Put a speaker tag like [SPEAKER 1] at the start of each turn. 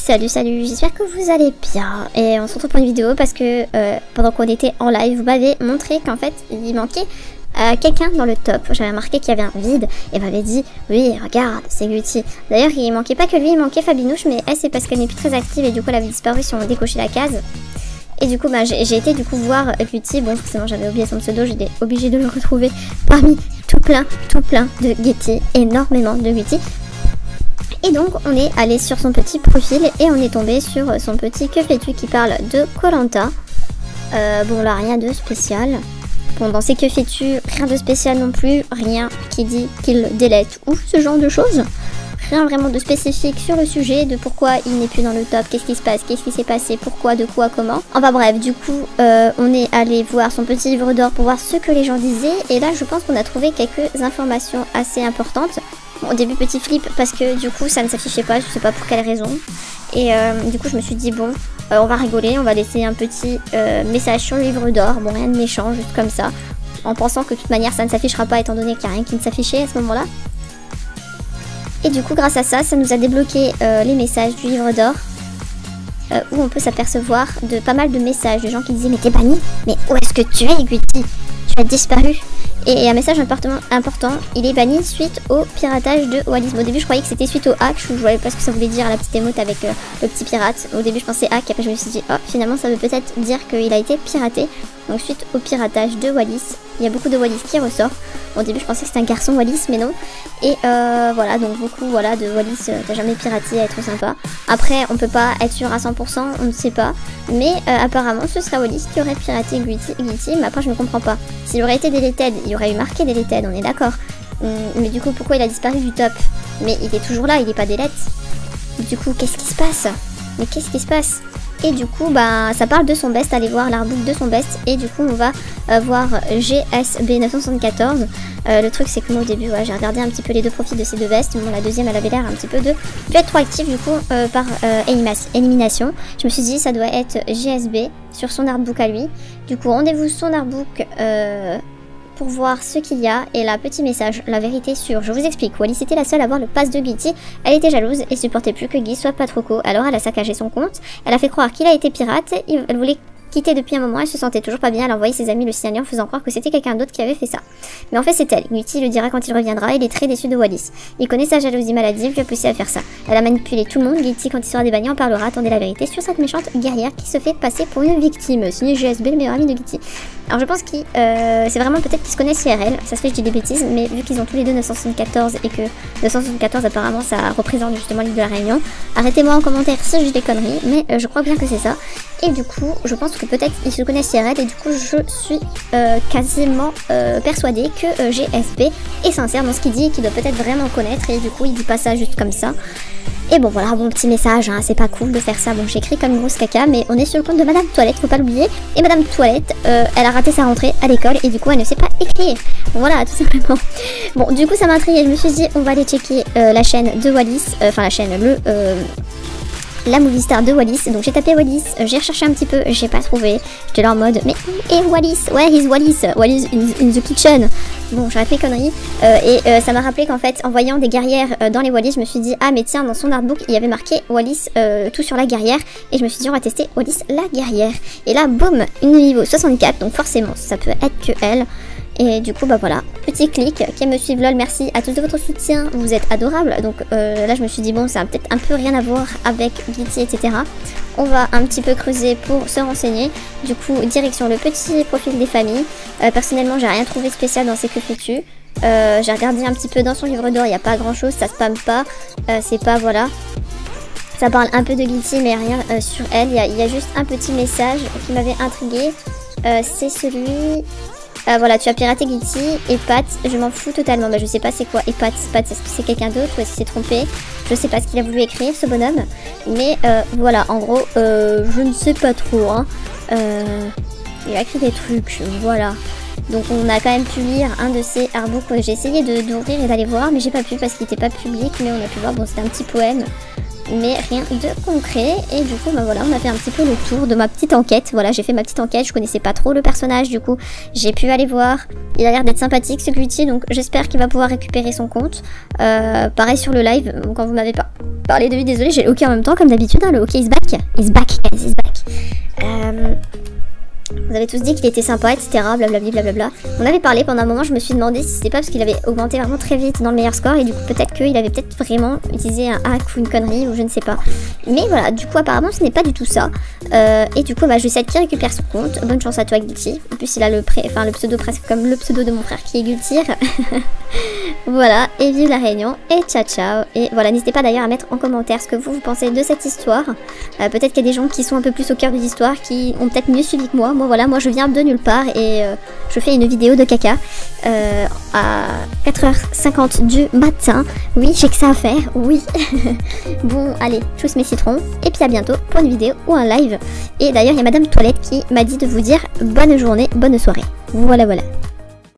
[SPEAKER 1] Salut, j'espère que vous allez bien. Et on se retrouve pour une vidéo parce que pendant qu'on était en live, vous m'avez montré qu'en fait il manquait quelqu'un dans le top. J'avais remarqué qu'il y avait un vide et m'avait dit oui regarde c'est Guti. D'ailleurs il manquait pas que lui, il manquait Fabinouche, mais elle c'est parce qu'elle n'est plus très active et du coup elle avait disparu si on décochait la case. Et du coup bah, j'ai été du coup voir Guti. Bon forcément j'avais oublié son pseudo, j'étais obligée de le retrouver parmi tout plein de Guti, énormément de Guti. Et donc on est allé sur son petit profil et on est tombé sur son petit que fais-tu qui parle de Koh-Lanta. Bon là rien de spécial. Bon dans ces que fais-tu rien de spécial non plus, rien qui dit qu'il délète ou ce genre de choses. Rien vraiment de spécifique sur le sujet de pourquoi il n'est plus dans le top, qu'est-ce qui se passe, qu'est-ce qui s'est passé, pourquoi, de quoi, comment. Enfin bref, du coup, on est allé voir son petit livre d'or pour voir ce que les gens disaient. Et là, je pense qu'on a trouvé quelques informations assez importantes. Bon, au début, petit flip parce que du coup, ça ne s'affichait pas, je sais pas pour quelle raison. Et du coup, je me suis dit, bon, on va rigoler, on va laisser un petit message sur le livre d'or. Bon, rien de méchant, juste comme ça. En pensant que de toute manière, ça ne s'affichera pas étant donné qu'il n'y a rien qui ne s'affichait à ce moment-là. Et du coup grâce à ça, ça nous a débloqué les messages du livre d'or où on peut s'apercevoir de pas mal de messages de gens qui disaient mais t'es banni, mais où est-ce que tu es Guti, tu as disparu. Et un message important, il est banni suite au piratage de Wallis. Au début je croyais que c'était suite au hack, je voyais pas ce que ça voulait dire la petite émote avec le petit pirate. Au début je pensais hack, après je me suis dit oh finalement ça veut peut-être dire qu'il a été piraté. Donc suite au piratage de Wallis, il y a beaucoup de Wallis qui ressort. Au début je pensais que c'était un garçon Wallis mais non. Et voilà, donc beaucoup voilà, de Wallis, t'as jamais piraté, être sympa. Après on peut pas être sûr à 100%, on ne sait pas. Mais apparemment ce serait Wallis qui aurait piraté Guti, mais après je ne comprends pas. S'il aurait été deleted, il y aurait eu marqué deleted, on est d'accord. Mais du coup pourquoi il a disparu du top? Mais il est toujours là, il est pas delete. Du coup qu'est-ce qui se passe? Mais qu'est-ce qui se passe? Et du coup bah ça parle de son best, allez voir l'artbook de son best. Et du coup on va voir GSB 974. Le truc c'est que moi au début ouais, j'ai regardé un petit peu les deux profils de ces deux bestes. Bon la deuxième elle avait l'air un petit peu de être trop active du coup par élimination. Je me suis dit ça doit être GSB sur son artbook à lui. Du coup rendez-vous son artbook pour voir ce qu'il y a. Et là petit message, la vérité sur, je vous explique, Wallis était la seule à avoir le pass de Guti. Elle était jalouse et supportait plus que Guy soit pas trop co. Alors elle a saccagé son compte, elle a fait croire qu'il a été pirate, elle voulait quitter depuis un moment, elle se sentait toujours pas bien, elle a envoyé ses amis le signaler en faisant croire que c'était quelqu'un d'autre qui avait fait ça. Mais en fait c'est elle, Guti le dira quand il reviendra, il est très déçu de Wallis. Il connaît sa jalousie maladive, lui a poussé à faire ça. Elle a manipulé tout le monde, Guti quand il sera débanni en parlera, attendez la vérité sur cette méchante guerrière qui se fait passer pour une victime. Signé GSB, le meilleur ami de Guti. Alors je pense que c'est vraiment peut-être qu'ils se connaissent IRL, ça se fait je dis des bêtises, mais vu qu'ils ont tous les deux 974 et que 974 apparemment ça représente justement l'île de la Réunion, arrêtez-moi en commentaire si je dis des conneries, mais je crois bien que c'est ça. Et du coup je pense que peut-être ils se connaissent IRL et du coup je suis quasiment persuadée que GSB est sincère dans ce qu'il dit et qu'il doit peut-être vraiment connaître et du coup il dit pas ça juste comme ça. Et bon voilà, bon petit message, hein, c'est pas cool de faire ça, bon j'écris comme une grosse caca, mais on est sur le compte de Madame Toilette, faut pas l'oublier. Et Madame Toilette, elle a raté sa rentrée à l'école et du coup elle ne sait pas écrire. Bon, voilà, tout simplement. Bon du coup ça m'a intrigué, je me suis dit on va aller checker la chaîne de Wallis, enfin la chaîne, la movie star de Wallis. Donc j'ai tapé Wallis, j'ai recherché un petit peu, j'ai pas trouvé. J'étais là en mode mais où est Wallis? Where is Wallis? Wallis in the kitchen. Bon j'arrête mes conneries. Ça m'a rappelé qu'en fait en voyant des guerrières dans les Wallis, je me suis dit ah mais tiens dans son artbook il y avait marqué Wallis tout sur la guerrière. Et je me suis dit on va tester Wallis la guerrière. Et là boum, une niveau 64, donc forcément ça peut être que elle. Et du coup bah voilà, petit clic, qui me suivent lol, merci à tous de votre soutien, vous êtes adorables. Donc là je me suis dit bon ça a peut-être un peu rien à voir avec Guti etc. On va un petit peu creuser pour se renseigner. Du coup direction le petit profil des familles. Personnellement j'ai rien trouvé spécial dans ces que fais-tu. J'ai regardé un petit peu dans son livre d'or, il n'y a pas grand chose, ça spamme pas, c'est pas voilà. Ça parle un peu de Guti mais rien sur elle, il y a juste un petit message qui m'avait intrigué. C'est celui... voilà, tu as piraté Guti et Pat, je m'en fous totalement. Bah, je sais pas c'est quoi. Et Pat, est-ce que c'est quelqu'un d'autre ou est-ce qu'il s'est trompé? Je sais pas ce qu'il a voulu écrire ce bonhomme. Mais voilà, en gros, je ne sais pas trop. Hein. Il a écrit des trucs, voilà. Donc on a quand même pu lire un de ces artbooks. J'ai essayé d'ouvrir et d'aller voir, mais j'ai pas pu parce qu'il n'était pas public. Mais on a pu voir, bon c'était un petit poème. mais rien de concret. Et du coup, bah voilà, on a fait un petit peu le tour de ma petite enquête. Voilà, j'ai fait ma petite enquête, je connaissais pas trop le personnage, du coup, j'ai pu aller voir. Il a l'air d'être sympathique ce Guilty, donc j'espère qu'il va pouvoir récupérer son compte. Pareil sur le live, quand vous m'avez pas parlé de lui, désolé, j'ai le hockey en même temps, comme d'habitude, hein, le hockey is back. Is back, guys, is back. Vous avez tous dit qu'il était sympa, etc. Blablabla, blablabla. On avait parlé pendant un moment, je me suis demandé si c'était pas parce qu'il avait augmenté vraiment très vite dans le meilleur score et du coup peut-être qu'il avait peut-être vraiment utilisé un hack ou une connerie ou je ne sais pas. Mais voilà, du coup apparemment ce n'est pas du tout ça. Et du coup bah, je sais qui récupère son compte. Bonne chance à toi Guilty. En plus il a le pseudo presque comme le pseudo de mon frère qui est Guilty. Voilà, et vive la Réunion et ciao ciao. Et voilà, n'hésitez pas d'ailleurs à mettre en commentaire ce que vous pensez de cette histoire. Peut-être qu'il y a des gens qui sont un peu plus au cœur de l'histoire, qui ont peut-être mieux suivi que moi. Moi voilà, moi je viens de nulle part et je fais une vidéo de caca à 4h50 du matin. Oui, j'ai que ça à faire, oui. Bon, allez, tous mes citrons et puis à bientôt pour une vidéo ou un live. Et d'ailleurs, il y a Madame Toilette qui m'a dit de vous dire bonne journée, bonne soirée. Voilà, voilà.